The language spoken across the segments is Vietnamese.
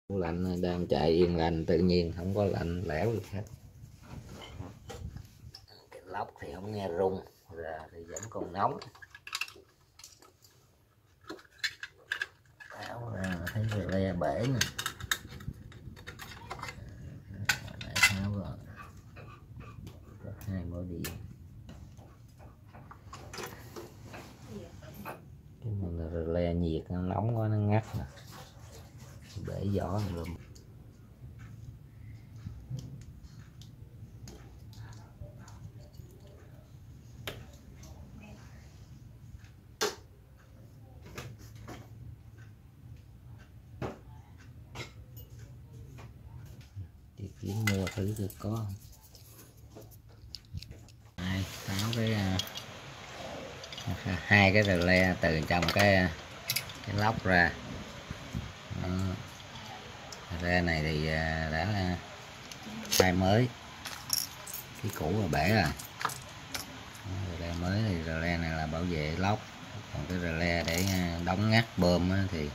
Lạnh đang chạy yên lành, tự nhiên không có lạnh lẽo gì hết. Cái lốc thì không nghe rung, ra thì vẫn còn nóng. Tháo ra thấy rồi le bể nè. Nãy tháo rồi. Có 2 mỏ điện. Cái này là rồi le nhiệt nó nóng quá nó ngắt nè. Bể vỏ rồi. Đi kiếm mua thử được có không? Đây, tháo cái 2 cái rờ le từ trong cái lốc ra. Đó. Rờ này thì đã thay mới, cái cũ là bể rồi. Rờ le mới thì rờ le này là bảo vệ lốc, còn cái rờ le để đóng ngắt bơm thì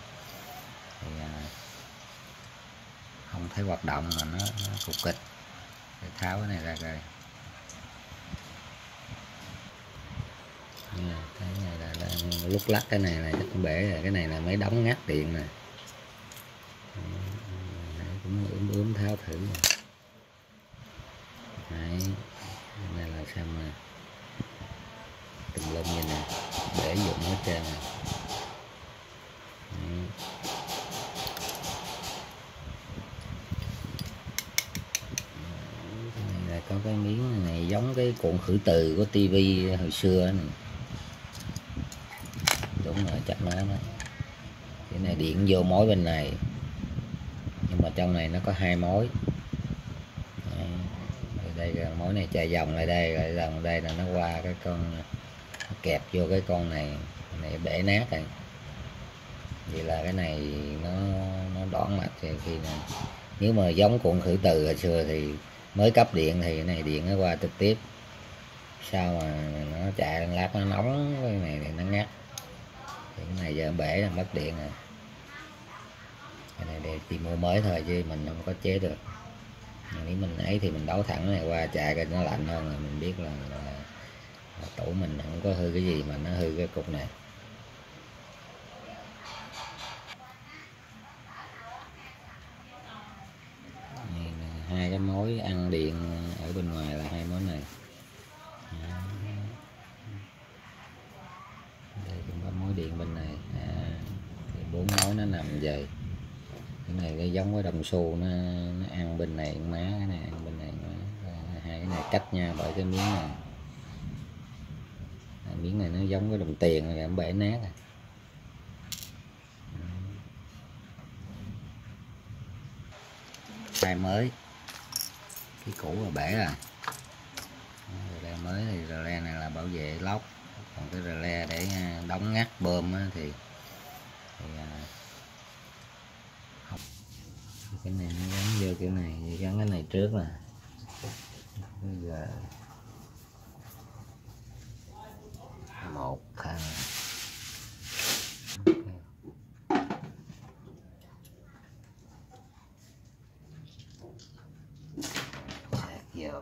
không thấy hoạt động mà nó cục kịch. Để tháo cái này ra coi. Cái này là lúc lắc cái này chắc cũng bể rồi. Cái này là mấy đóng ngắt điện nè. Cũng ướm tháo thử rồi. Đấy, cái này là xem nè, tùm lum như nè, để dụng hết trơn nè. Này là có cái miếng này giống cái cuộn khử từ của tivi hồi xưa này. Đúng rồi, chắc nó đó. Cái này điện vô mối bên này, nhưng mà trong này nó có 2 mối. Đây mối này chạy vòng lại đây, rồi vòng đây là nó qua cái con, nó kẹp vô cái con này bể nát rồi. Vậy là cái này nó đoạn mạch. Thì khi này nếu mà giống cuộn khử từ hồi xưa thì mới cấp điện thì cái này điện nó qua trực tiếp, sao mà nó chạy lát nó nóng, cái này thì nó ngắt. Thì cái này giờ bể là mất điện rồi. Cái này để chỉ mua mới thôi chứ mình không có chế được. Nếu mình ấy thì mình đấu thẳng này qua chạy cái nó lạnh hơn rồi mình biết là tủ mình không có hư cái gì mà nó hư cái cục này. Này, 2 cái mối ăn điện ở bên ngoài là 2 mối này. Đây cũng có mối điện bên này. Thì 4 mối nó nằm vậy. Cái này cái giống với đồng xu, nó ăn bên này má, cái này ăn bên này má. 2 cái này cách nhau bởi cái miếng này. Miếng này nó giống với đồng tiền rồi, nó bể nát rồi. Thay mới, cái cũ là bể rồi. Rờ le mới thì rờ le này là bảo vệ lốc, còn cái rờ le để đóng ngắt bơm thì cái này nó gắn vô kiểu này, gắn cái này trước nè. Bây giờ 1 thằng sạc vô.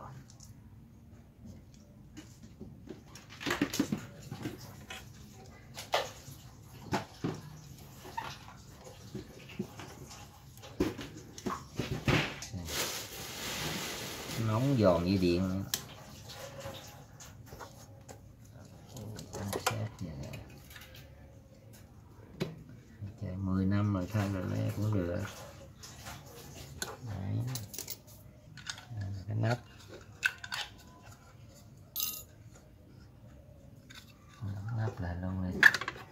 Nóng giòn như điện. Chạy 10 năm rồi thay rồi le cũng được. Đấy. Cái nắp. Nắp lại luôn đi.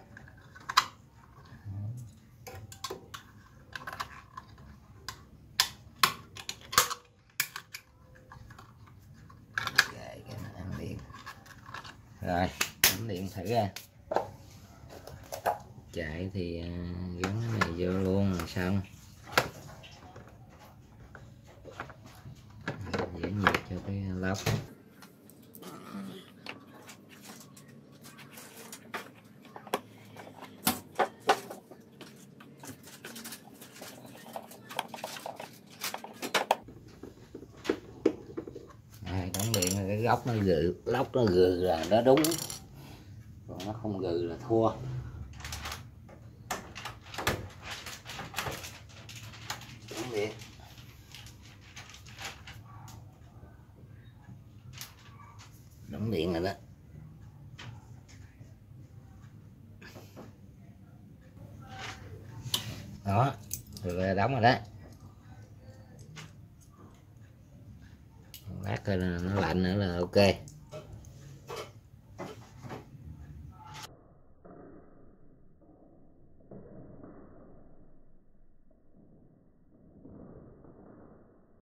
Rồi, bấm điện thử ra. Chạy thì gắn cái này vô luôn là xong. Dễ nhiệt cho cái lốc. cái góc nó gừ, lóc nó gừ là nó đúng, còn nó không gừ là thua. Đúng vậy. Đóng điện rồi đó. Đó, rồi đóng rồi đó. Lát coi là nó lạnh nữa là ok.